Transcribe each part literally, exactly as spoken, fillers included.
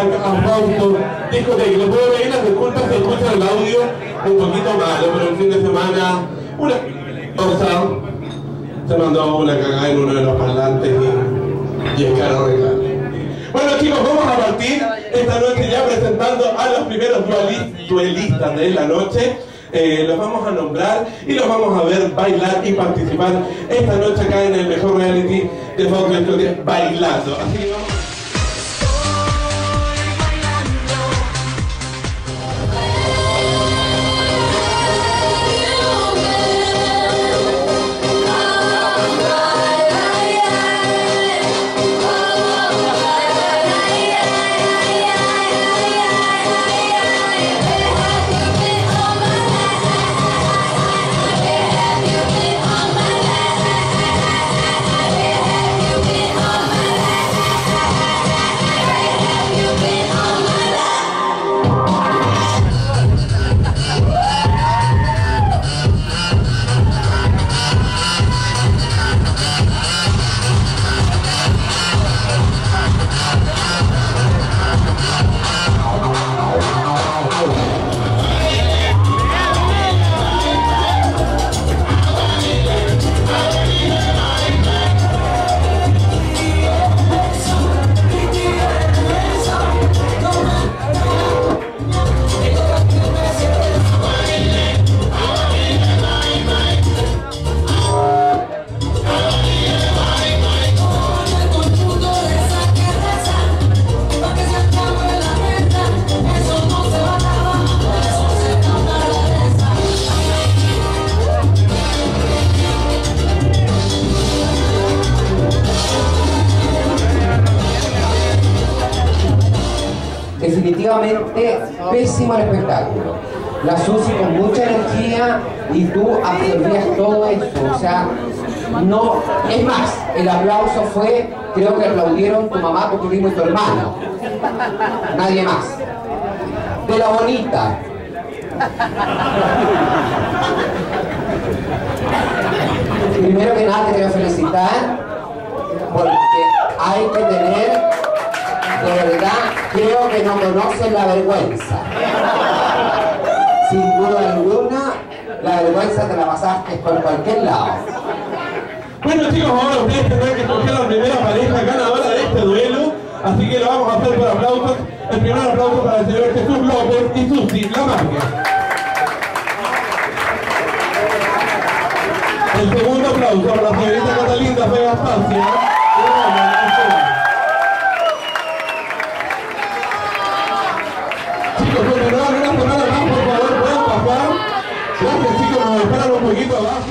Fausto, discoteca. Les puedo pedir las disculpas si escuchan el audio un poquito malo, pero el fin de semana una cosa se mandó una cagada en uno de los parlantes y, y es caro arreglar. Bueno chicos, vamos a partir esta noche ya presentando a los primeros duelistas de la noche. Eh, los vamos a nombrar y los vamos a ver bailar y participar esta noche acá en el mejor reality de Fox, bailando. Así que vamos. Definitivamente pésimo el espectáculo. La Susi con mucha energía y tú absorbías todo eso. O sea, no. Es más, el aplauso fue, creo que aplaudieron tu mamá, tu primo y tu hermano. Nadie más. De la bonita. Primero que nada te quiero felicitar porque hay que tener. De verdad, creo que no conocen la vergüenza. Sin duda alguna, la vergüenza te la pasaste por cualquier lado. Bueno chicos, ahora ustedes tendrán que escoger la primera pareja ganadora de este duelo, así que lo vamos a hacer por aplausos. El primer aplauso para el señor Jesús López y Susi Lamarque. El segundo aplauso para la señorita Catalina Vega Estancia. Chicos, bueno, no hagan una semana más, por favor, pueden pasar. Gracias chicos, nos esperan un poquito abajo.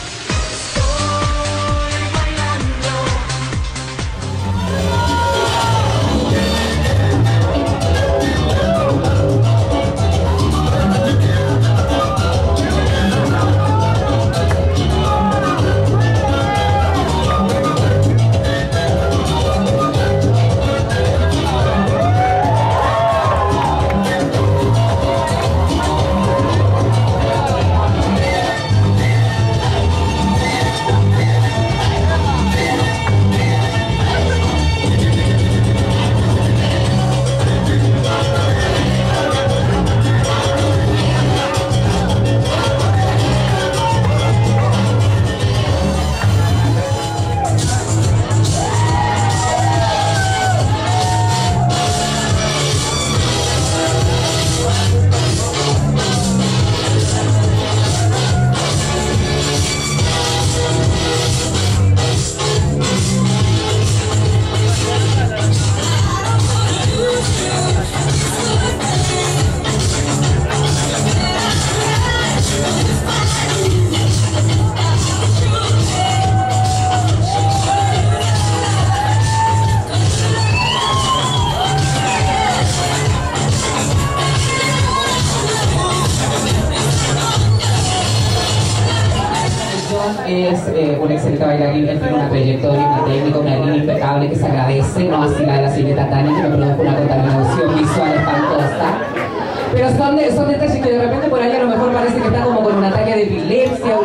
Es eh, un excelente bailarín, él tiene una trayectoria, una técnica, una línea impecable que se agradece, no así la de la señorita Tania, que me produjo una contaminación visual espantosa. Pero son, de, son detalles que de repente por ahí a lo mejor parece que está como con un ataque de epilepsia, una cosa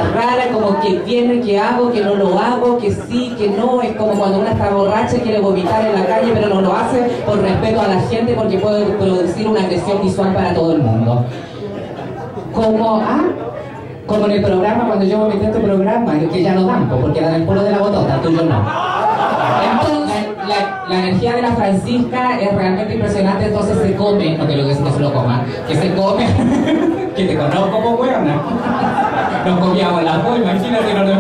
rara, como que viene, que hago, que no lo hago, que sí, que no. Es como cuando una está borracha y quiere vomitar en la calle, pero no lo hace por respeto a la gente, porque puede producir una agresión visual para todo el mundo. Como, ah, como en el programa, cuando yo vomité este programa, que ya no dan, porque dan el polo de la botota, tuyo no. Entonces, la, la energía de la Francisca es realmente impresionante, entonces se come, no quiero decir que se lo coma, que se come, que te conozco como buena. Nos comíamos las dos, imagínate, no, no.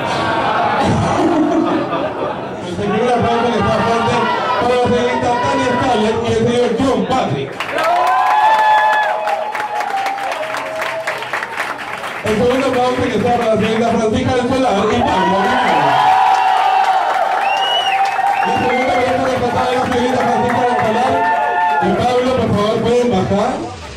El primer aplauso que está fuerte para la señorita Tania Scaller y el señor John Patrick. El segundo aplauso que está para la señorita Francisca del Solar y Pablo Guimaro. La segunda pareja rescatada de la señorita Francisca del Solar y Pablo, por favor, pueden bajar.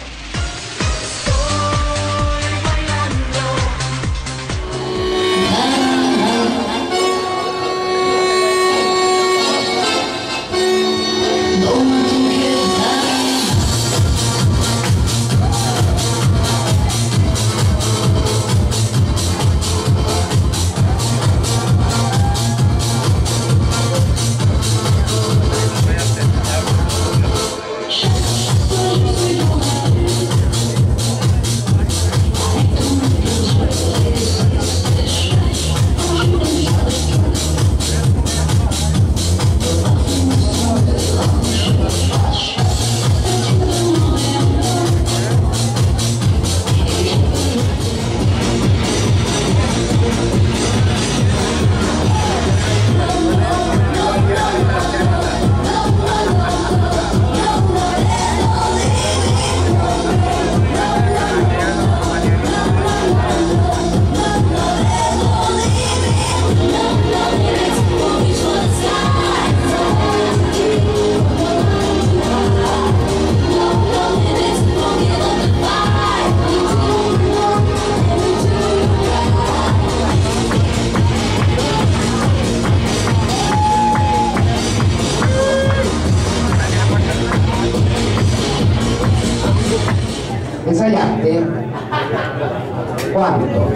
¿Ensayaste? ¿Cuánto?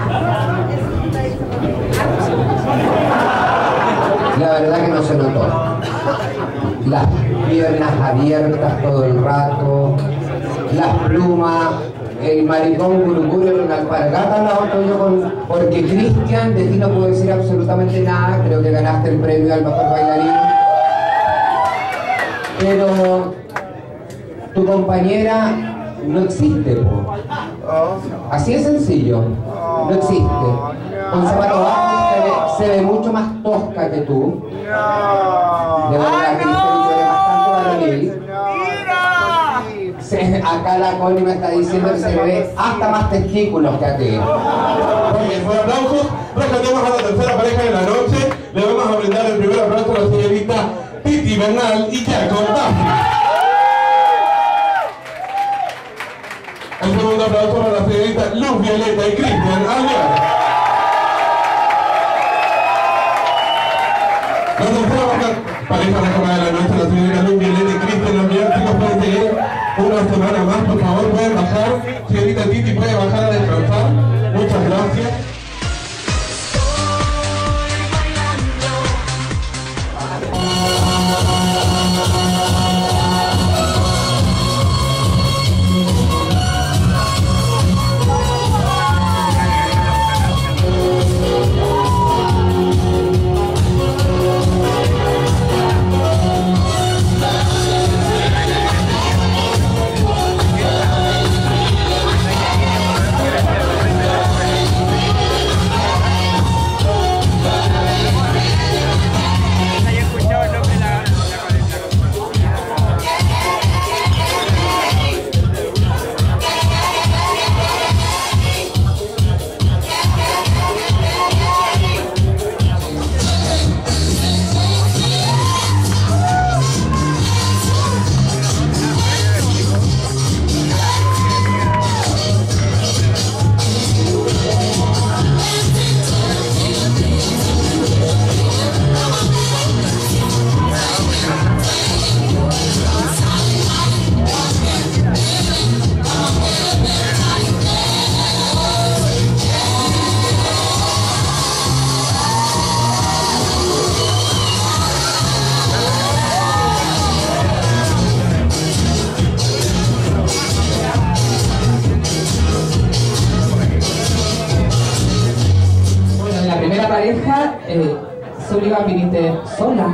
La verdad que no se notó. Las piernas abiertas todo el rato, las plumas, el maricón guruguru en una alpargata al lado tuyo con... Porque Cristian, de ti no puedo decir absolutamente nada, creo que ganaste el premio al mejor bailarín. Pero tu compañera no existe, po. Así de sencillo, no existe. Con zapatos bajos se ve, se ve mucho más tosca que tú. De verdad, Cristian, tú eres bastante varonil. Se, acá la Connie me está diciendo que se le ve hasta más testículos que a ti. Bien, por aplausos, rescatemos a la tercera pareja de la noche. Le vamos a brindar el primer aplauso a la señorita Titi Bernal y Jacob Duffy. El segundo aplauso para la señorita Luz Violeta y Cristian Alvear. La tercera pareja rescatada de la noche, la señorita Luz Violeta y Cristian Alvear. Chicos, pueden seguir una semana más, por favor, pueden bajar. Señorita Titi puede bajar a descansar. Muchas gracias. Eh, Sullivan, viniste sola.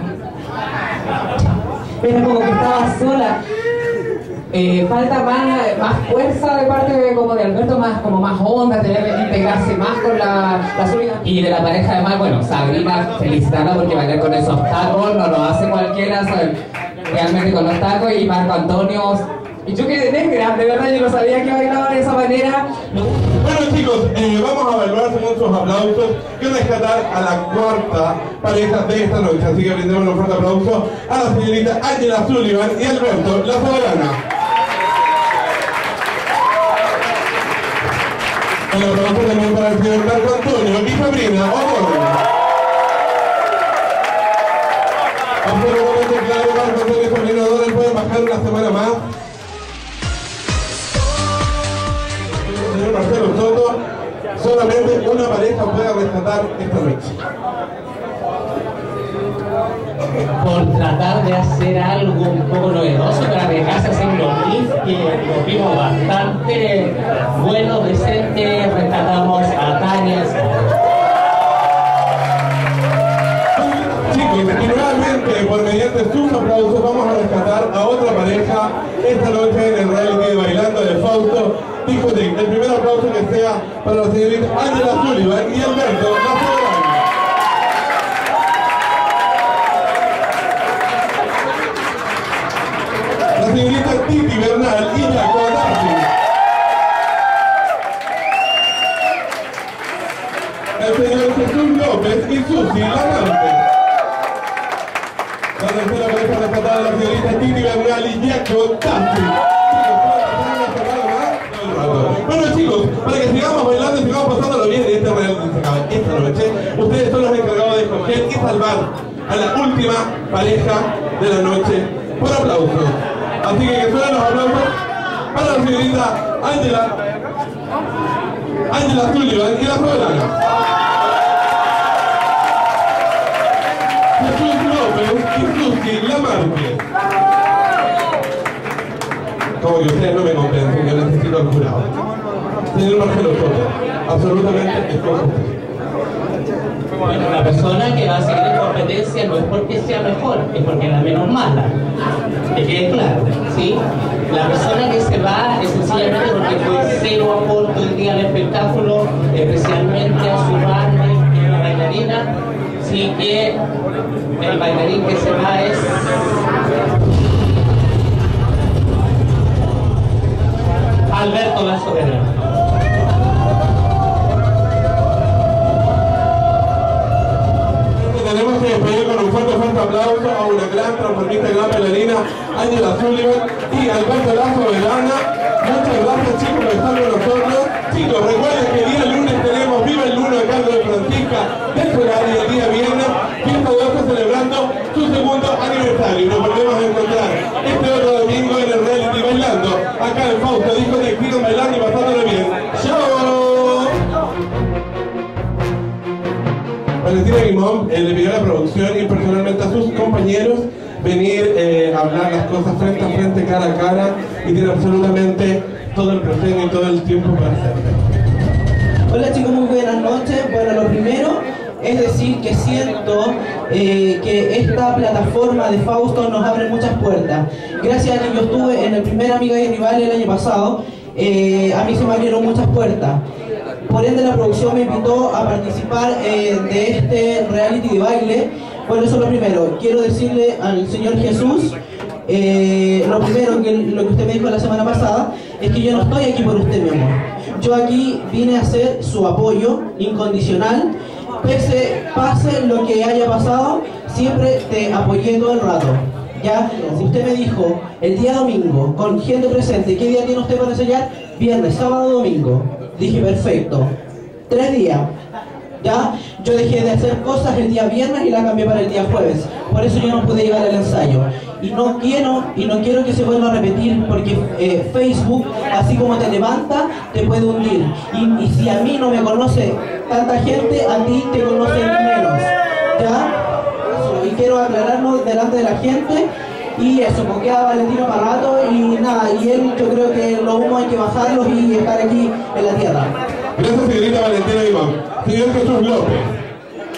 Era como que estaba sola. Eh, falta más, más fuerza de parte de, como de Alberto, más, como más onda, tener que integrarse más con la, la Sullivan. Y de la pareja además, bueno, Sabrina, felicitarla porque bailar con esos tacos no lo hace cualquiera, ¿sabes? Realmente con los tacos. Y Marco Antonio, y yo quedé negra, de verdad yo no sabía que bailaba de esa manera. Bueno chicos, eh, vamos a evaluar según sus aplausos y rescatar a la cuarta pareja de esta noche. Así que brindemos un fuerte aplauso a la señorita Ángela Sullivan y Alberto La Soberana. Un aplauso también para el señor Marco Antonio y Sabrina O'Donnell. Absolutamente claro, Marco Antonio y Sabrina O'Donnell pueden bajar una semana más. Señor Marcelo Soto, solamente una pareja puede rescatar esta noche. Por tratar de hacer algo un poco novedoso para dejarse hacer los riffs que los vimos bastante buenos, decentes, rescatamos a Tania. Chicos, y nuevamente, por mediante sus aplausos, vamos a rescatar a otra pareja esta noche en el reality de Bailando de Fausto. Discoteque. El primer aplauso que sea para la señorita Ángela Sullivan y Alberto La Soberana. La señorita Titi Bernal y Jaco Darcy. El señor Jesús López y Susi Lamante. La tercera pareja rescatada, la señorita Titi Bernal y Jaco Darcy. Bueno chicos, para que sigamos bailando y sigamos pasándolo bien en este reality se acaba esta noche, ustedes son los encargados de escoger y salvar a la última pareja de la noche por aplausos. Así que que suenen los aplausos para la señorita Ángela Ángela Sullivan y La Soberana. Jesús López y Susi Lamarte. Como que ustedes no me comprenden, yo necesito al jurado. Señor Marcelo Soto, absolutamente es con usted. Bueno, la persona que va a seguir en competencia no es porque sea mejor, es porque es la menos mala. Que quede claro, ¿sí? La persona que se va es sencillamente porque fue cero aporte el día del espectáculo, especialmente a su partner, que es la bailarina. Así que el bailarín que se va es Alberto La Soberana. Tenemos que despedir con un fuerte, fuerte aplauso a una gran transformista y gran bailarina, Ángela Sullivan y Alberto La Soberana. Muchas gracias chicos por estar con nosotros. Chicos, recuerden que el día lunes tenemos Viva el Lunes a cargo de Francisca del Solar y el día viernes Fiesta de Ocio celebrando su segundo aniversario. Nos volvemos a encontrar este otro domingo en el reality Bailando, acá en Fausto, Discoteque, sigan bailando y pasándolo bien. ¡Chao! Valentina Guimón eh, le pidió a la producción y personalmente a sus compañeros venir eh, a hablar las cosas frente a frente, cara a cara, y tiene absolutamente todo el proscenio y todo el tiempo para hacerlo. Hola chicos, muy buenas noches. Bueno, lo primero es decir que siento eh, que esta plataforma de Fausto nos abre muchas puertas. Gracias a que yo estuve en el primer Amiga y Rival el año pasado, eh, a mí se me abrieron muchas puertas. Por ende la producción me invitó a participar eh, de este reality de baile. Bueno, eso es lo primero. Quiero decirle al Señor Jesús, eh, lo primero, que lo que usted me dijo la semana pasada, es que yo no estoy aquí por usted, mi amor. Yo aquí vine a ser su apoyo incondicional. Pese, pase lo que haya pasado, siempre te apoyé todo el rato. Ya, si usted me dijo el día domingo, con gente presente, ¿qué día tiene usted para ensayar? Viernes, sábado, domingo. Dije, perfecto. Tres días. ¿Ya? Yo dejé de hacer cosas el día viernes y la cambié para el día jueves. Por eso yo no pude llegar al ensayo. Y no quiero, y no quiero que se vuelva a repetir, porque eh, Facebook, así como te levanta, te puede hundir. Y, y si a mí no me conoce tanta gente, a ti te conocen menos. ¿Ya? Eso, y quiero aclararlo delante de la gente. Y eso, porque queda Valentino para rato y nada, y él, yo creo que los humos hay que bajarlos y estar aquí en la tierra. Gracias señorita Valentina Iván. Señor Jesús López.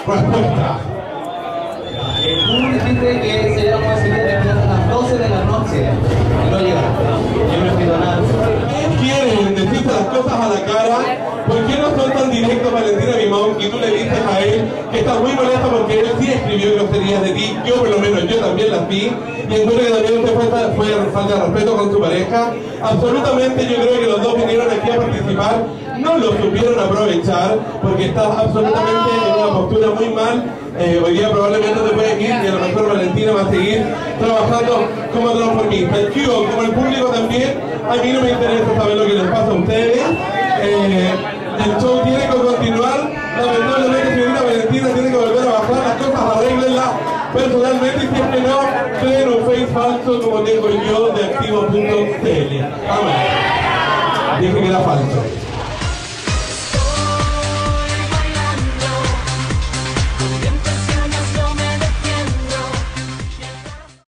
Respuesta. Tú dijiste que se iba a conseguir a las doce de la noche y no llegaste. Yo no pido nada. Quieren decirte las cosas a la cara. ¿Por qué no son tan directos, Valentina Limón? Y tú le dices a él que estás muy molesta porque él sí escribió groserías de ti. Yo, por lo menos, yo también las vi. Y encuentro que también usted fue, fue falta de respeto con su pareja. Absolutamente, yo creo que los dos vinieron aquí a participar. No lo supieron aprovechar porque estás absolutamente en una postura muy mal. Eh, hoy día probablemente te puedes ir y a lo mejor Valentina va a seguir trabajando como transformista. Yo, como el público también, a mí no me interesa saber lo que les pasa a ustedes. Eh, el show tiene que continuar. Lamentablemente, señorita Valentina tiene que volver a bajar las cosas, arréglenlas personalmente, y si es que no, creen un face falso como tengo yo de activo punto c l. Amén. Dije que era falso.